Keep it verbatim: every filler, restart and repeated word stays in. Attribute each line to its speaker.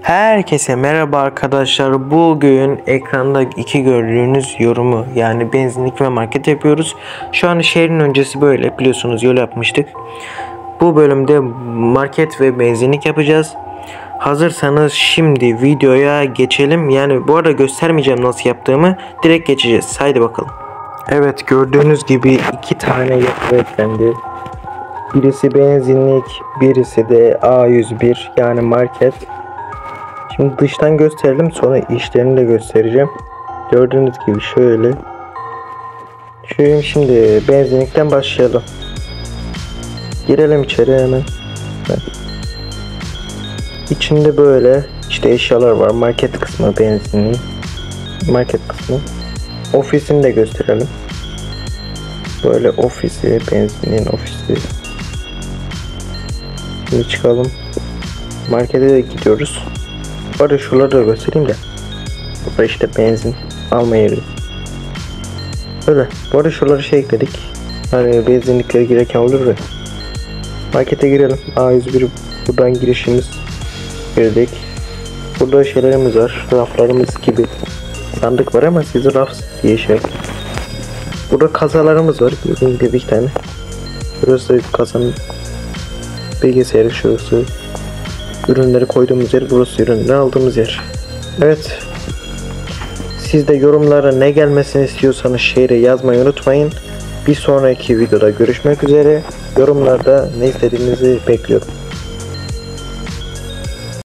Speaker 1: Herkese merhaba arkadaşlar. Bugün ekranda iki gördüğünüz yorumu, yani benzinlik ve market yapıyoruz. Şu an şehrin öncesi böyle, biliyorsunuz yol yapmıştık. Bu bölümde market ve benzinlik yapacağız. Hazırsanız şimdi videoya geçelim. Yani bu arada göstermeyeceğim nasıl yaptığımı, direkt geçeceğiz. Haydi bakalım. Evet, gördüğünüz gibi iki tane yapı eklendi. Birisi benzinlik, birisi de A yüz bir yani market. Şimdi dıştan gösterelim, sonra işlerini de göstereceğim. Gördüğünüz gibi şöyle. Şöyle şimdi benzinlikten başlayalım. Girelim içeri hemen. İçinde böyle işte eşyalar var. Market kısmı benzinliği. Market kısmı. Ofisini de gösterelim. Böyle ofisi, benzinliğin ofisi. Şimdi çıkalım. Markete de gidiyoruz. Bu arada şuraları da göstereyim de. Burada işte benzin alma yeri. Böyle. Bu arada şuraları şey ekledik. Hani benzinliklere girerken olur ya. Markete girelim. A yüz bir buradan girişimiz. Girdik. Burada şeylerimiz var. Raflarımız gibi. Sandık var ama siz raf diye şey. Burada kasalarımız var. Gördüğünüz gibi bir tane. Burası kasanın bilgisayarı, şurası ürünleri koyduğumuz yer, burası ürünleri aldığımız yer. Evet. Siz de yorumlara ne gelmesini istiyorsanız şehre yazmayı unutmayın. Bir sonraki videoda görüşmek üzere. Yorumlarda ne istediğinizi bekliyorum.